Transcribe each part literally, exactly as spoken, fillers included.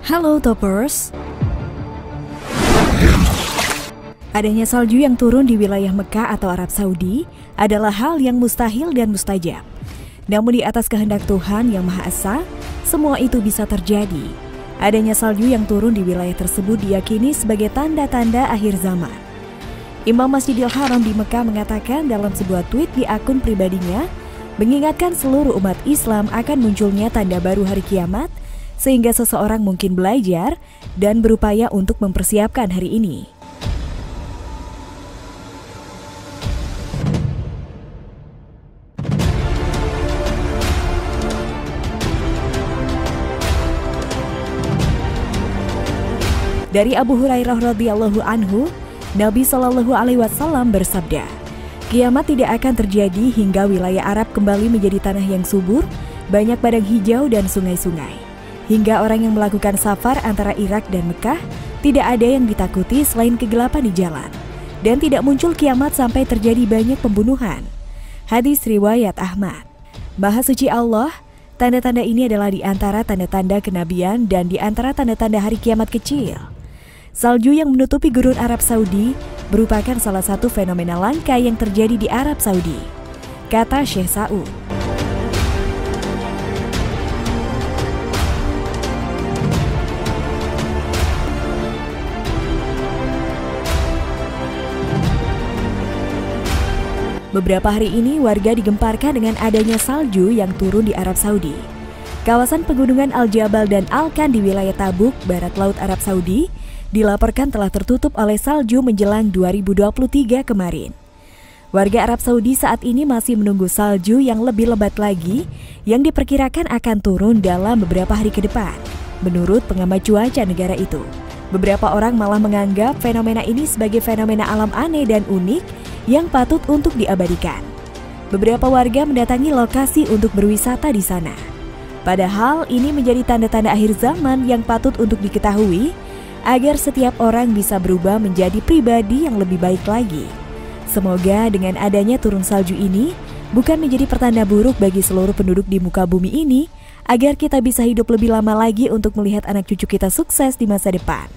Halo Toppers. Adanya salju yang turun di wilayah Mekah atau Arab Saudi adalah hal yang mustahil dan mustajab. Namun di atas kehendak Tuhan yang Maha Esa, semua itu bisa terjadi. Adanya salju yang turun di wilayah tersebut diyakini sebagai tanda-tanda akhir zaman. Imam Masjidil Haram di Mekah mengatakan dalam sebuah tweet di akun pribadinya, mengingatkan seluruh umat Islam akan munculnya tanda baru hari kiamat, sehingga seseorang mungkin belajar dan berupaya untuk mempersiapkan hari ini. Dari Abu Hurairah radhiyallahu anhu, Nabi Shallallahu alaihi wasallam bersabda, kiamat tidak akan terjadi hingga wilayah Arab kembali menjadi tanah yang subur, banyak padang hijau dan sungai-sungai. Hingga orang yang melakukan safar antara Irak dan Mekah tidak ada yang ditakuti selain kegelapan di jalan. Dan tidak muncul kiamat sampai terjadi banyak pembunuhan. Hadis riwayat Ahmad. Maha suci Allah, tanda-tanda ini adalah di antara tanda-tanda kenabian dan di antara tanda-tanda hari kiamat kecil. Salju yang menutupi gurun Arab Saudi merupakan salah satu fenomena langka yang terjadi di Arab Saudi, kata Syekh Saud. Beberapa hari ini warga digemparkan dengan adanya salju yang turun di Arab Saudi. Kawasan pegunungan Al-Jabal dan Al-Khan di wilayah Tabuk, barat laut Arab Saudi, dilaporkan telah tertutup oleh salju menjelang dua ribu dua puluh tiga kemarin. Warga Arab Saudi saat ini masih menunggu salju yang lebih lebat lagi yang diperkirakan akan turun dalam beberapa hari ke depan, menurut pengamat cuaca negara itu. Beberapa orang malah menganggap fenomena ini sebagai fenomena alam aneh dan unik yang patut untuk diabadikan. Beberapa warga mendatangi lokasi untuk berwisata di sana. Padahal ini menjadi tanda-tanda akhir zaman yang patut untuk diketahui agar setiap orang bisa berubah menjadi pribadi yang lebih baik lagi. Semoga dengan adanya turun salju ini bukan menjadi pertanda buruk bagi seluruh penduduk di muka bumi ini, agar kita bisa hidup lebih lama lagi untuk melihat anak cucu kita sukses di masa depan.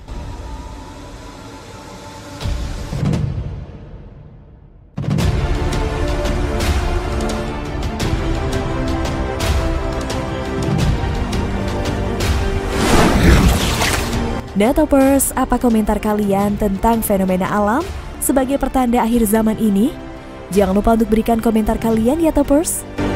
Nah Toppers, apa komentar kalian tentang fenomena alam sebagai pertanda akhir zaman ini? Jangan lupa untuk berikan komentar kalian ya Toppers.